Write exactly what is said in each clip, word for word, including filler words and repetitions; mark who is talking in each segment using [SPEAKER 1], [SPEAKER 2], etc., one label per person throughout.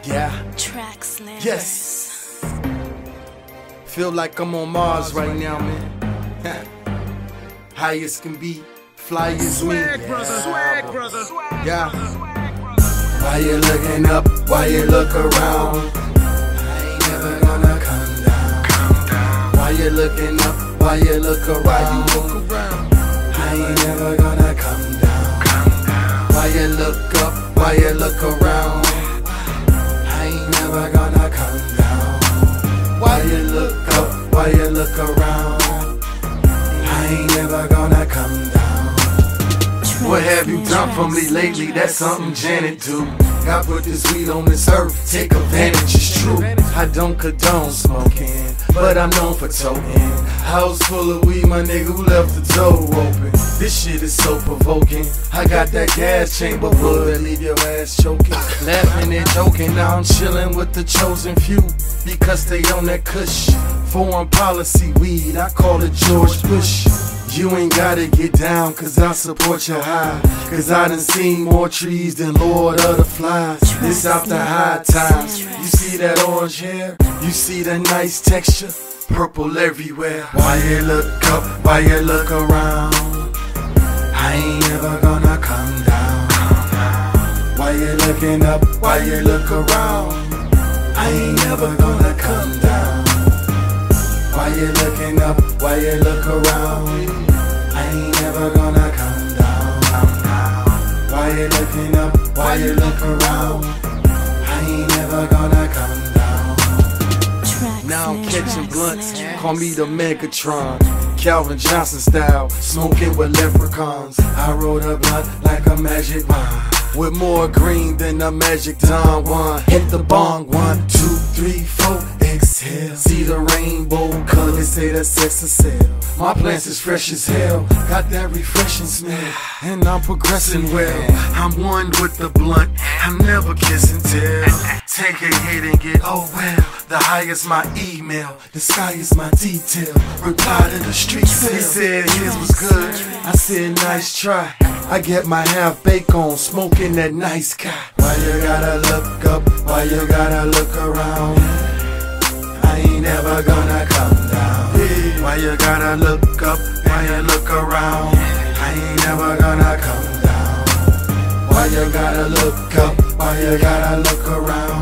[SPEAKER 1] Yeah.
[SPEAKER 2] Track Slammers.
[SPEAKER 1] Yes. Feel like I'm on Mars right now, man. Highest can be, fly as me.
[SPEAKER 3] Swag brother, swag brother.
[SPEAKER 1] Yeah. Why you looking up? Why you look around? I ain't never gonna come down. Why you looking up? Why you look around? I ain't never gonna come down. Why you look up? Why you look around? I ain't never gonna come down. Why you look up? Why you look around? I ain't never gonna come down. What have you done for me lately? That's something Janet do. God put this weed on this earth, take advantage, it's true. I don't condone smoking, but I'm known for toting. House full of weed, my nigga who left the door open. This shit is so provoking. I got that gas chamber wood that leave your ass choking. Laughing and joking, now I'm chilling with the chosen few, because they on that kush. Foreign policy weed, I call it George Bush. You ain't gotta get down, cause I support your high. Cause I done seen more trees than Lord of the Flies. This out the high times. You see that orange hair? You see that nice texture? Purple everywhere. Why you look up? Why you look around? I ain't never gonna come down. Why you looking up? Why you look around? I ain't never gonna come down. Why you looking up? Why you look around? I ain't never gonna come down. Why you looking up? Why you look around? I ain't never gonna come down. Now I'm catching blunts, call me the Megatron. Calvin Johnson style, smoking with leprechauns. I rolled a blunt like a magic wand, with more green than a magic Don Juan. Hit the bong, one, two, three, four, exhale. See the rainbow color, they say that sex is sale. My plants is fresh as hell, got that refreshing smell, and I'm progressing well. I'm one with the blunt, I'm never kissing tell. Take a hit and get, oh well. The high is my email, the sky is my detail. Reply to the street sale. He said his was good, I said nice try. I get my half bake on, smoking that nice guy. Why you gotta look up? Why you gotta look around? I ain't never gonna come down. Why you gotta look up? Why you look around? I ain't never gonna come down. Why you gotta look up? Why you gotta look around?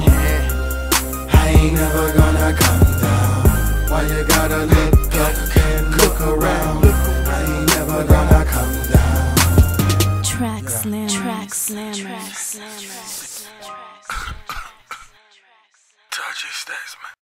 [SPEAKER 1] I ain't never gonna come down. Why you gotta look up and look around? I ain't never gonna come down.
[SPEAKER 2] Track Slammers. Track Slammers.
[SPEAKER 1] Touchy States, man.